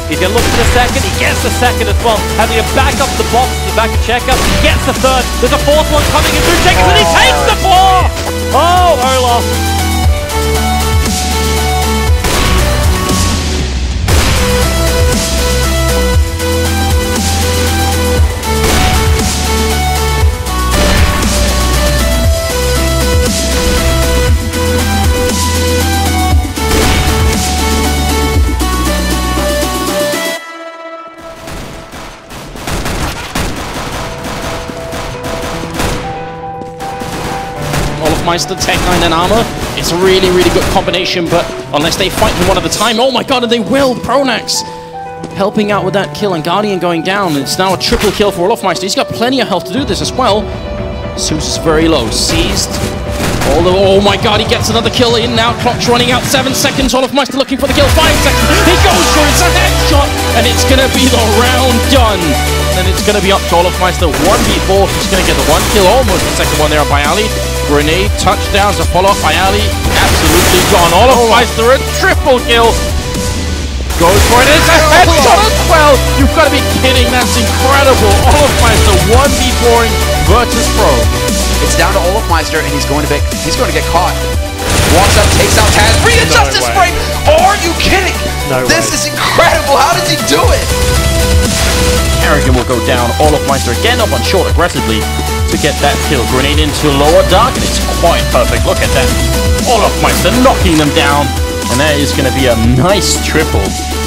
He's going to look for the second. He gets the second as well. Having to back up the box, the back of checkup. He gets the third. There's a fourth one coming in 3 seconds, and he takes the 4! Oh, Olof. olofmeister, Tech 9 and armor. It's a really, really good combination, but unless they fight him one at a time, oh my god, and they will! The Pronax helping out with that kill, and Guardian going down. It's now a triple kill for olofmeister. He's got plenty of health to do this as well. Zeus is very low, seized. Although, oh my god, he gets another kill in now. Clock's running out, 7 seconds. olofmeister looking for the kill, 5 seconds. He goes for it, it's a headshot, and it's gonna be the round done. And it's gonna be up to olofmeister, 1v4. He's gonna get the 1 kill, almost the second one there by Ali. Grenade, touchdowns, a follow-up by Ali. Absolutely gone. olofmeister, a triple kill. Goes for it, it's a headshot as well. You've got to be kidding, that's incredible. olofmeister 1v4ing Virtus Pro. It's down to olofmeister, and he's going to get caught. Walks up, takes out Taz, readjusts his frame. Are you kidding? This is incredible. How does he do it? Arrogant will go down. olofmeister again up on short aggressively to get that kill. Grenade into lower dark, and it's quite perfect. Look at that. olofmeister knocking them down, and that is going to be a nice triple.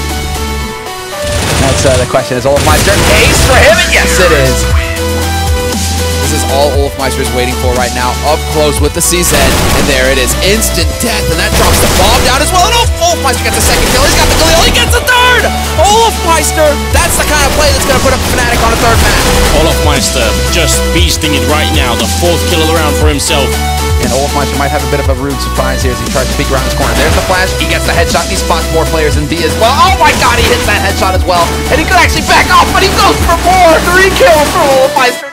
That's the question. Is olofmeister an ace for him? And yes, it is. This is all olofmeister is waiting for right now. Up close with the CZ, and there it is. Instant death, and that drops the bomb down as well. And olofmeister gets the second kill. He's got the kill. He gets the third. olofmeister, that's the kind of play that's going to put up Fnatic on a third match. olofmeister just beasting it right now. The 4th kill of the round for himself. And olofmeister might have a bit of a rude surprise here as he tries to peek around his corner. There's the flash. He gets the headshot. He spots more players in B as well. Oh my god, he hits that headshot as well. And he could actually back off, but he goes for more. 3 kills for olofmeister.